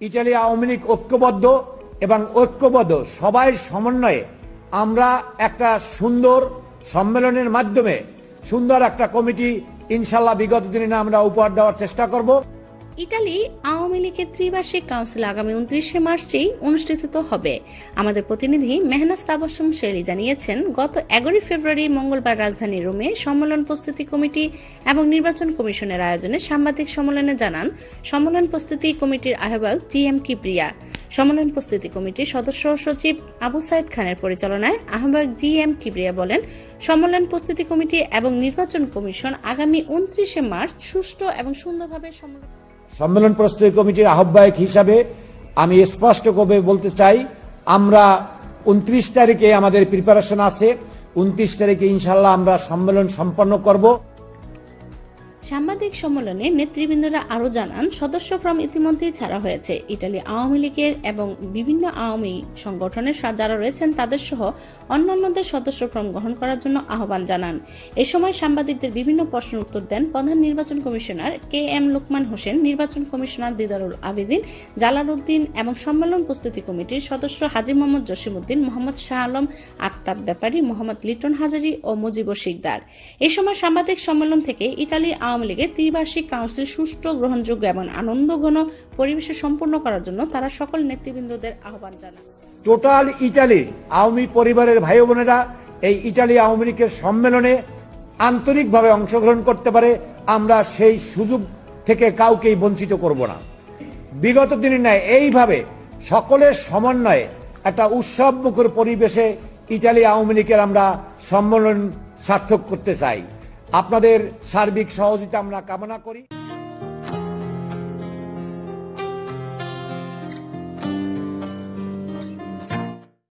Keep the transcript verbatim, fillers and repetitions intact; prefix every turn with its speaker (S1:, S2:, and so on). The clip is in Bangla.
S1: ইতালি আওয়ামী লীগ ঐক্যবদ্ধ এবং ঐক্যবদ্ধ সবাই সমন্বয়ে আমরা একটা সুন্দর সম্মেলনের মাধ্যমে সুন্দর একটা কমিটি ইনশাআল্লাহ বিগত দিনে আমরা উপহার দেওয়ার চেষ্টা করব।
S2: ইতালি আওয়ামী লীগের ত্রিবার্ষিক কাউন্সিল আগামী উনত্রিশে মার্চেই অনুষ্ঠিত হবে। আমাদের প্রতিনিধি মেহনাজ তাবাসসুম শেলী জানিয়েছেন, গত এগারোই ফেব্রুয়ারি মঙ্গলবার রাজধানী রোমে সম্মেলন প্রস্তুতি কমিটি এবং নির্বাচন কমিশনের আয়োজনে সাংবাদিক সম্মেলনে জানান সম্মেলন প্রস্তুতি কমিটির আহ্বায়ক জি এম কিবরিয়া। সম্মেলন প্রস্তুতি কমিটির সদস্য সচিব আবু সাইদ খানের পরিচালনায় আহ্বায়ক জি এম কিবরিয়া বলেন, সম্মেলন প্রস্তুতি কমিটি এবং নির্বাচন কমিশন আগামী উনত্রিশে মার্চ সুষ্ঠু এবং সুন্দরভাবে সম্মেলন
S1: সম্মেলন প্রস্তুতি কমিটির আহ্বায়ক হিসাবে আমি স্পষ্ট করে বলতে চাই, আমরা উনত্রিশ তারিখে আমাদের প্রিপারেশন আছে। উনত্রিশ তারিখে ইনশাআল্লাহ আমরা সম্মেলন সম্পন্ন করব।
S2: সাংবাদিক সম্মেলনে নেতৃবৃন্দরা আরো জানান, সদস্য ফর্ম ইতিমধ্যেই ছাড়া হয়েছে। ইতালি আওয়ামী লীগের এবং বিভিন্ন আওয়ামী সংগঠনের যারা রয়েছেন তাদের সহ অন্যান্যদের সদস্য ফর্ম গ্রহণ করার জন্য আহ্বান জানান। এ সময় সাংবাদিকদের বিভিন্ন প্রশ্নের উত্তর দেন প্রধান নির্বাচন commissioner K M Lokman Hossain, নির্বাচন কমিশনার দিদারুল আবেদিন, জালাল উদ্দিন এবং সম্মেলন প্রস্তুতি কমিটির সদস্য হাজী মোহাম্মদ জসিমউদ্দিন, মোহাম্মদ শাহ আলম, আফতাব ব্যাপারী, মোহাম্মদ লিটন হাজারী ও মুজিবুর শিকদার। এ সময় সাংবাদিক সম্মেলন থেকে ইতালির আওয়ামী লীগের ত্রিবার্ষিক কাউন্সিল সুষ্ঠু, গ্রহণযোগ্য এবং আনন্দঘন পরিবেশে সম্পন্ন করার জন্য তারা সকল নেতৃবৃন্দদের আহ্বান জানান।
S1: টোটাল ইতালি আওয়ামী পরিবারের ভাই বোনেরা এই ইতালি আওয়ামী লীগের সম্মেলনে আন্তরিকভাবে অংশগ্রহণ করতে পারে, আমরা সেই সুযোগ থেকে কাউকেই বঞ্চিত করব না। বিগত দিনের ন্যায় এইভাবে সকলের সমন্বয়ে একটা উৎসব মুখর পরিবেশে ইতালি আওয়ামী লীগের আমরা সম্মেলন সার্থক করতে চাই। আপনাদের সার্বিক সহযোগিতা আমরা কামনা করি।